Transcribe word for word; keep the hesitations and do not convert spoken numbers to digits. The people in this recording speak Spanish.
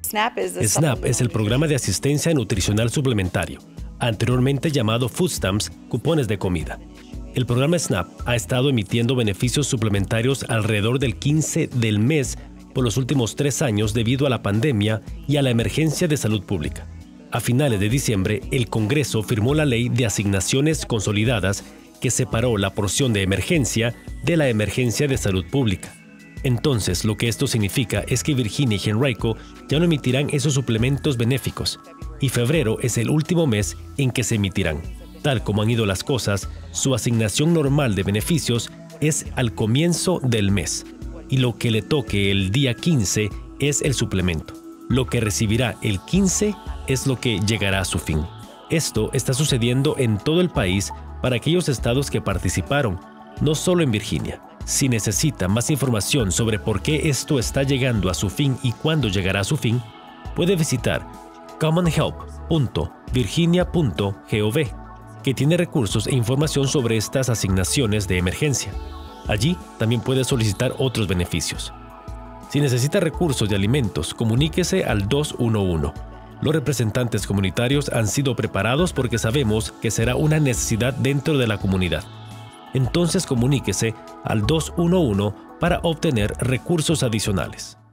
SNAP is the SNAP es el programa de asistencia nutricional suplementario, anteriormente llamado Food Stamps, cupones de comida. El programa SNAP ha estado emitiendo beneficios suplementarios alrededor del quince del mes por los últimos tres años debido a la pandemia y a la emergencia de salud pública. A finales de diciembre, el Congreso firmó la Ley de Asignaciones Consolidadas que separó la porción de emergencia de la emergencia de salud pública. Entonces, lo que esto significa es que Virginia y Henrico ya no emitirán esos suplementos benéficos, y febrero es el último mes en que se emitirán. Tal como han ido las cosas, su asignación normal de beneficios es al comienzo del mes, y lo que le toque el día quince es el suplemento. Lo que recibirá el quince es lo que llegará a su fin. Esto está sucediendo en todo el país para aquellos estados que participaron, no solo en Virginia. Si necesita más información sobre por qué esto está llegando a su fin y cuándo llegará a su fin, puede visitar common help punto virginia punto gov, que tiene recursos e información sobre estas asignaciones de emergencia. Allí también puede solicitar otros beneficios. Si necesita recursos de alimentos, comuníquese al dos uno uno. Los representantes comunitarios han sido preparados porque sabemos que será una necesidad dentro de la comunidad. Entonces comuníquese al dos uno uno para obtener recursos adicionales.